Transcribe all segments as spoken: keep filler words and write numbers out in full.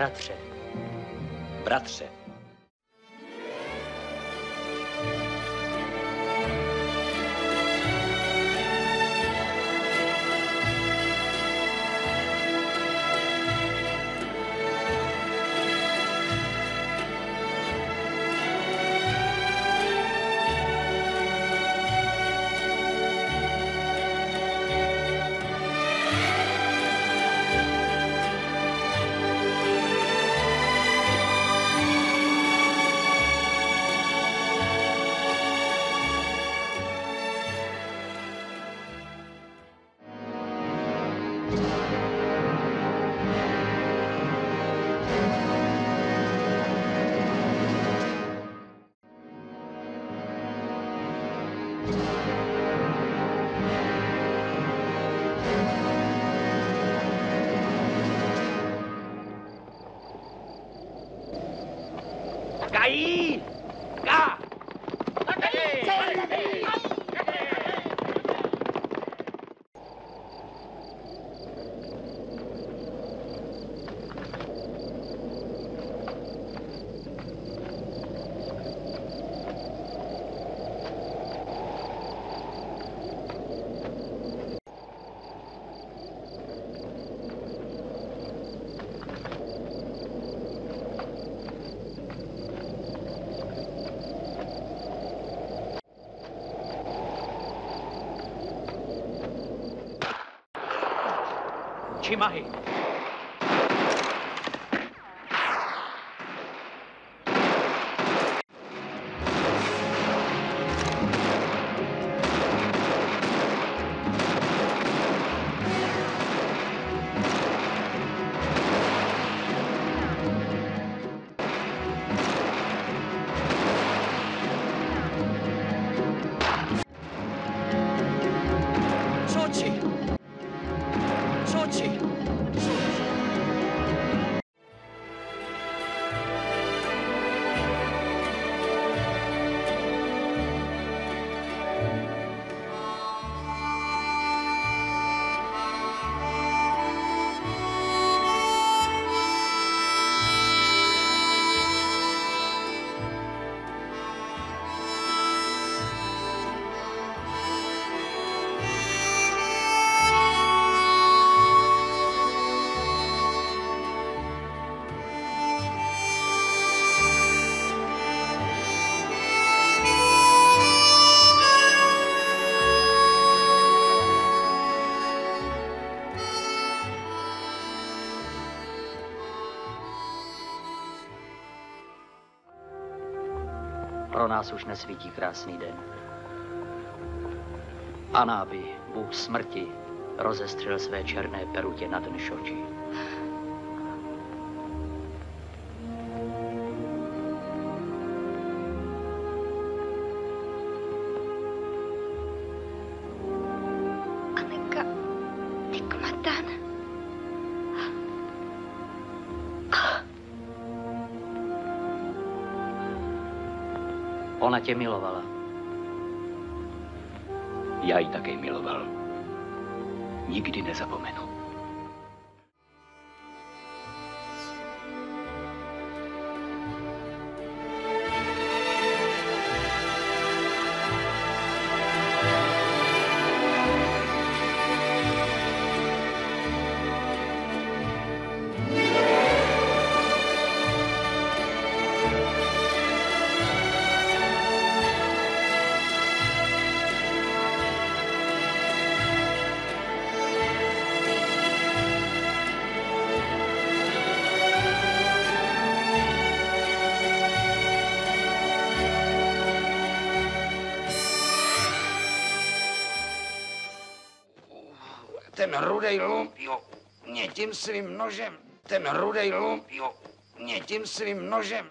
Bratře. Bratře. Kají! Ka! Čimahy. Soči. Soči. Pro nás už nesvítí krásný den. Anáby, bůh smrti, rozestřel své černé perutě nad Nšoči. Anenka Nikmatan. Ona tě milovala. Já ji také miloval. Nikdy nezapomenu. Ten rudej lump, jo, mě tím svým nožem. Ten rudej lump, jo, mě tím svým nožem.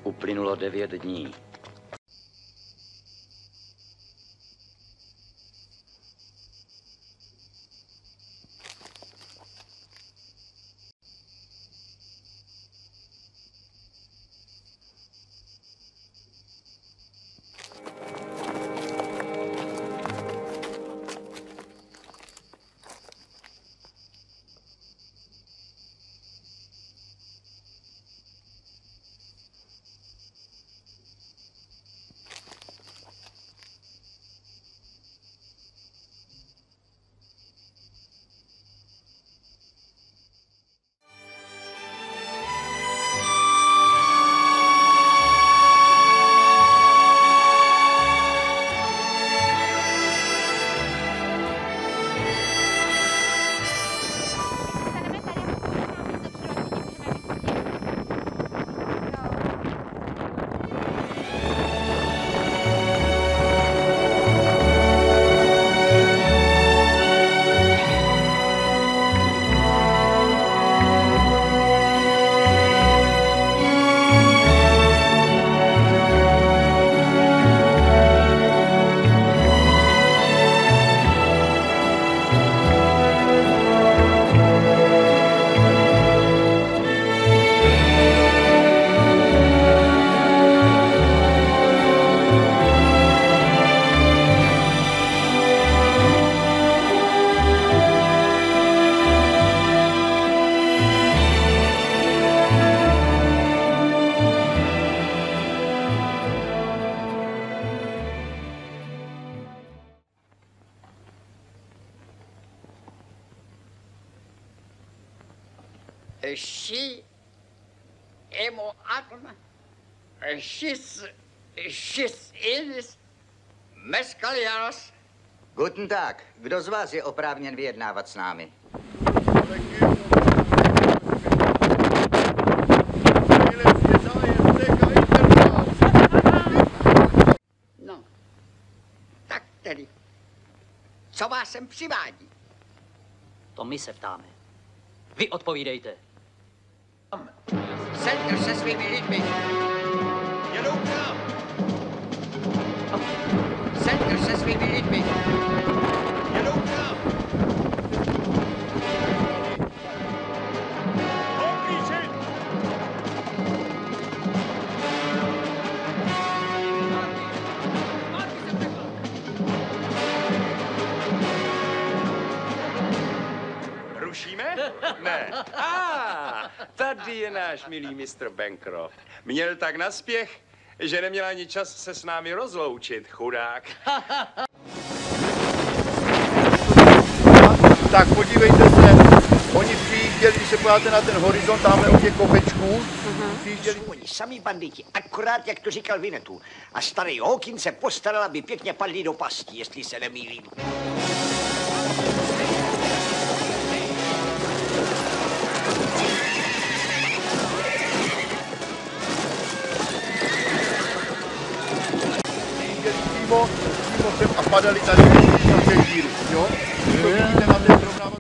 Uplynulo devět dní. Ší, emo atma, šis, šis inis, meskalianos. Guten Tag. Kdo z vás je oprávněn vyjednávat s námi? No, tak tedy, co vás sem přivádí? To my se ptáme. Vy odpovídejte. Sejdr se svými lidmi. Jedou k nám. Sejdr se svými lidmi. Jedou k nám. Oblížit! Rušíme? Ne. Ah, tady je náš milý mistr Bancroft. Měl tak naspěch, že neměl ani čas se s námi rozloučit, chudák. Tak podívejte se, oni přijížděli, když se podíváte na ten horizont, tamhle od těch kopečků, přijížděli... Oni sami banditi, akorát jak to říkal Vinetu. A starý Hawkins se postaral, aby pěkně padli do pasti, jestli se nemýlím. Přímo, přímo sem a padali tady na té díry, jo? To vidíte na té srovnávací...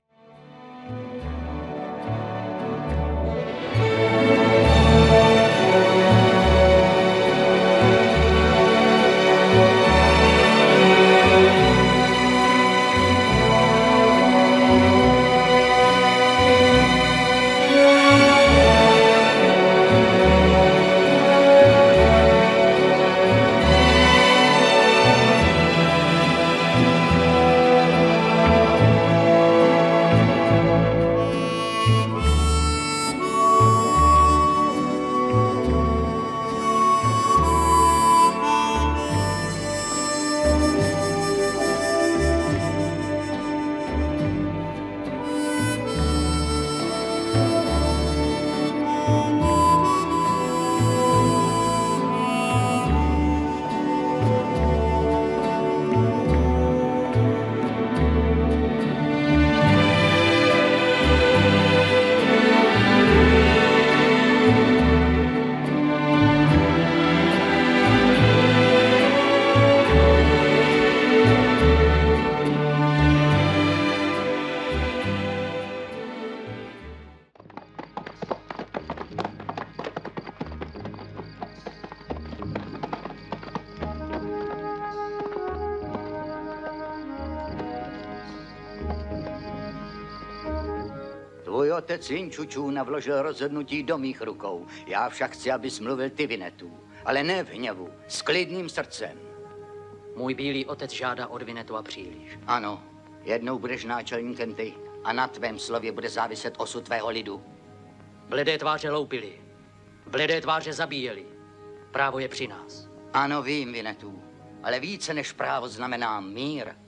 otec Jinčučů navložil rozhodnutí do mých rukou. Já však chci, abys mluvil ty, Vinetu. Ale ne v hněvu, s klidným srdcem. Můj bílý otec žádá od Vinetua příliš. Ano, jednou budeš náčelníkem ty a na tvém slově bude záviset osud tvého lidu. Bledé tváře loupili, bledé tváře zabíjeli. Právo je při nás. Ano, vím, Vinetu, ale více než právo znamená mír.